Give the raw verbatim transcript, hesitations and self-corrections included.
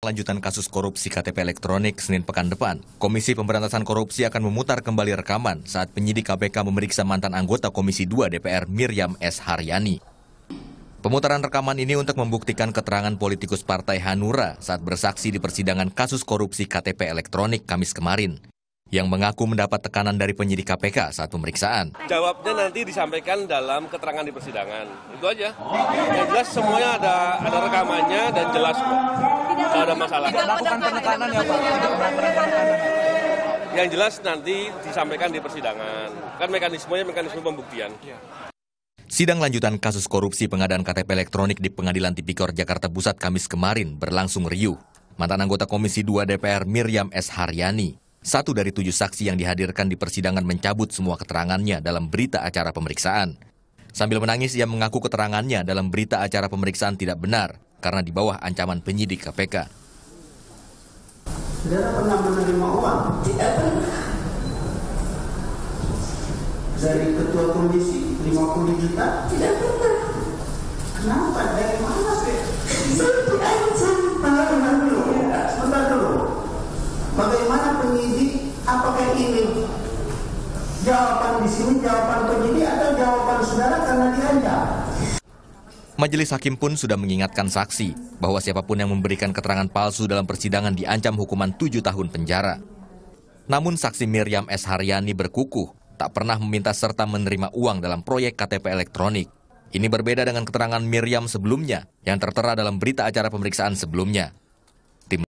lanjutan kasus korupsi K T P elektronik Senin pekan depan, Komisi Pemberantasan Korupsi akan memutar kembali rekaman saat penyidik K P K memeriksa mantan anggota Komisi dua D P R Miriam S. Haryani. Pemutaran rekaman ini untuk membuktikan keterangan politikus Partai Hanura saat bersaksi di persidangan kasus korupsi K T P elektronik Kamis kemarin, yang mengaku mendapat tekanan dari penyidik K P K saat pemeriksaan. Jawabnya nanti disampaikan dalam keterangan di persidangan. Itu aja. Yang jelas semuanya ada ada rekamannya dan jelas kok. Tidak ada masalah. Tidak melakukan penekanan ya Pak? Tidak melakukan penekanan. Yang jelas nanti disampaikan di persidangan. Kan mekanismenya mekanisme pembuktian. Sidang lanjutan kasus korupsi pengadaan K T P elektronik di Pengadilan Tipikor Jakarta Pusat Kamis kemarin berlangsung riuh. Mantan anggota Komisi dua D P R Miriam S. Haryani, satu dari tujuh saksi yang dihadirkan di persidangan, mencabut semua keterangannya dalam berita acara pemeriksaan. Sambil menangis, ia mengaku keterangannya dalam berita acara pemeriksaan tidak benar karena di bawah ancaman penyidik K P K. Saudara pernah menerima uang? Tidak pernah. Dari ketua komisi lima puluh juta? Tidak pernah. Kenapa? Dari mana sih? Sebentar dulu. Sebentar dulu. Bagaimana penyidik? Apakah ini jawaban di sini jawaban penyidik atau jawaban saudara karena diancam? Majelis hakim pun sudah mengingatkan saksi bahwa siapapun yang memberikan keterangan palsu dalam persidangan diancam hukuman tujuh tahun penjara. Namun saksi Miriam S. Haryani berkukuh tak pernah meminta serta menerima uang dalam proyek K T P elektronik. Ini berbeda dengan keterangan Miriam sebelumnya yang tertera dalam berita acara pemeriksaan sebelumnya.